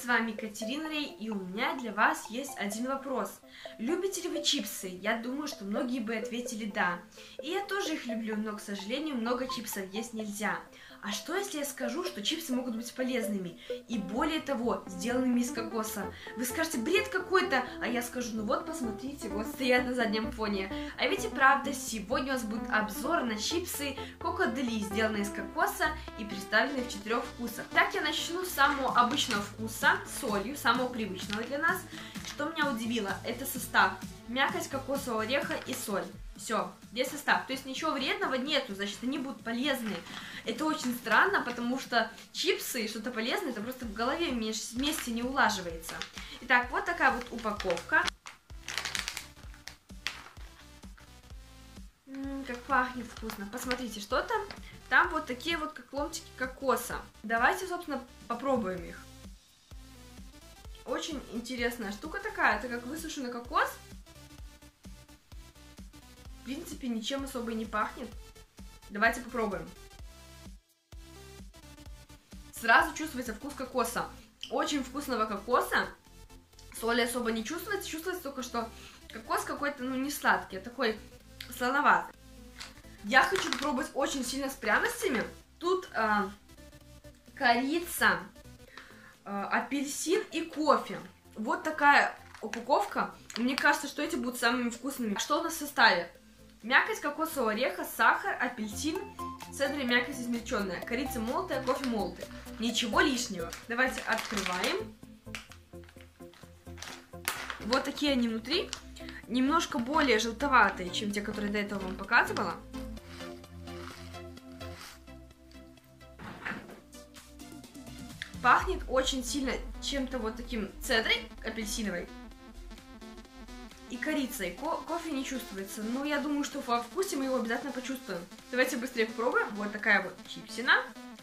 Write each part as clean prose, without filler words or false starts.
вами Катерина Рей, и у меня для вас есть один вопрос. Любите ли вы чипсы? Я думаю, что многие бы ответили да. И я тоже их люблю, но, к сожалению, много чипсов есть нельзя. А что, если я скажу, что чипсы могут быть полезными? И более того, сделанными из кокоса. Вы скажете, бред какой-то, а я скажу, ну вот, посмотрите, вот стоят на заднем фоне. А ведь и правда, сегодня у нас будет обзор на чипсы Coco Deli, сделанные из кокоса и представленные в 4 вкусах. Так, я начну с самого обычного вкуса, солью, самого привычного для нас. Что меня удивило, это состав. Мякоть кокосового ореха и соль. Все, весь состав. То есть ничего вредного нету, значит, они будут полезные. Это очень странно, потому что чипсы и что-то полезное, это просто в голове вместе не улаживается. Итак, вот такая вот упаковка. Как пахнет вкусно. Посмотрите, что там. Там вот такие вот, как ломтики кокоса. Давайте, собственно, попробуем их. Очень интересная штука такая. Это как высушенный кокос. В принципе, ничем особо и не пахнет. Давайте попробуем. Сразу чувствуется вкус кокоса. Очень вкусного кокоса. Соли особо не чувствуется. Чувствуется только, что кокос какой-то, ну, не сладкий, а такой солоноватый. Я хочу попробовать очень сильно с пряностями. Тут корица, апельсин и кофе. Вот такая упаковка. Мне кажется, что эти будут самыми вкусными. Что у нас в составе? Мякоть кокосового ореха, сахар, апельсин, цедра и мякоть измельченная, корица молотая, кофе молотый. Ничего лишнего. Давайте открываем. Вот такие они внутри. Немножко более желтоватые, чем те, которые до этого вам показывала. Пахнет очень сильно чем-то вот таким цедрой апельсиновой. И корицей. Кофе не чувствуется. Но я думаю, что во вкусе мы его обязательно почувствуем. Давайте быстрее попробуем. Вот такая вот чипсина.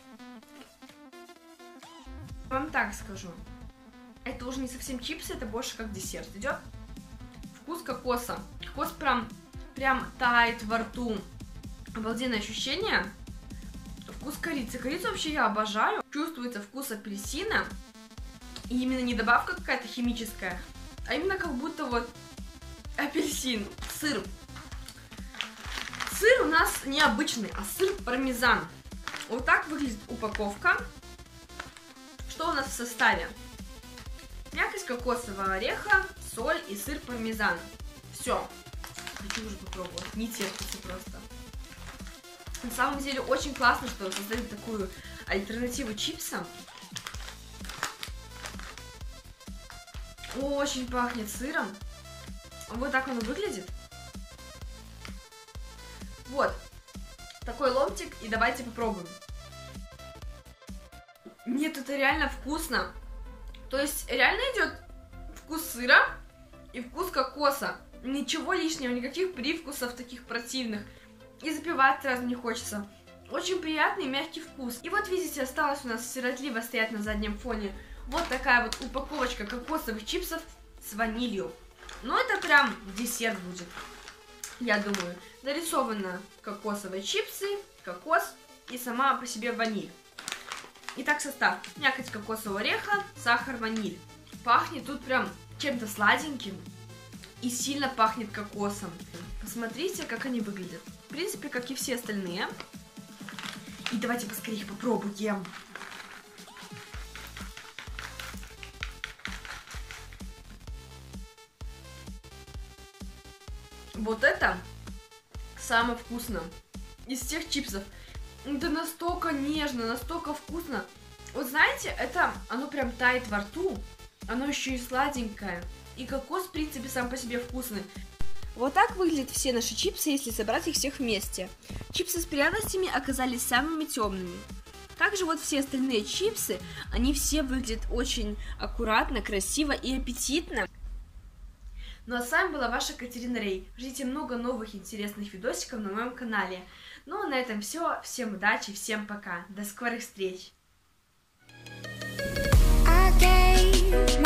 Вам так скажу. Это уже не совсем чипсы, это больше как десерт идет. Вкус кокоса. Кокос прям тает во рту. Обалденное ощущение. Вкус корицы. Корицу вообще я обожаю. Чувствуется вкус апельсина. И именно не добавка какая-то химическая, а именно как будто вот апельсин, сыр. Сыр у нас не обычный, а сыр пармезан. Вот так выглядит упаковка. Что у нас в составе? Мякоть кокосового ореха, соль и сыр пармезан. Все. Хочу уже попробовать. Не терпится просто. На самом деле очень классно, что создали такую альтернативу чипсам. Очень пахнет сыром. Вот так оно выглядит. Вот. Такой ломтик. И давайте попробуем. Нет, это реально вкусно. То есть реально идет вкус сыра и вкус кокоса. Ничего лишнего, никаких привкусов таких противных. И запивать сразу не хочется. Очень приятный мягкий вкус. И вот видите, осталось у нас сиротливо стоять на заднем фоне вот такая вот упаковочка кокосовых чипсов с ванилью. Ну, это прям десерт будет, я думаю. Нарисовано кокосовые чипсы, кокос и сама по себе ваниль. Итак, состав. Мякоть кокосового ореха, сахар, ваниль. Пахнет тут прям чем-то сладеньким и сильно пахнет кокосом. Посмотрите, как они выглядят. В принципе, как и все остальные. И давайте поскорее их попробуем. Вот это самое вкусное из всех чипсов. Это настолько нежно, настолько вкусно. Вот знаете, оно прям тает во рту. Оно еще и сладенькое. И кокос, в принципе, сам по себе вкусный. Вот так выглядят все наши чипсы, если собрать их всех вместе. Чипсы с пряностями оказались самыми темными. Также вот все остальные чипсы, они все выглядят очень аккуратно, красиво и аппетитно. Ну а с вами была ваша Катерина Рей. Ждите много новых интересных видосиков на моем канале. Ну а на этом все. Всем удачи, всем пока. До скорых встреч.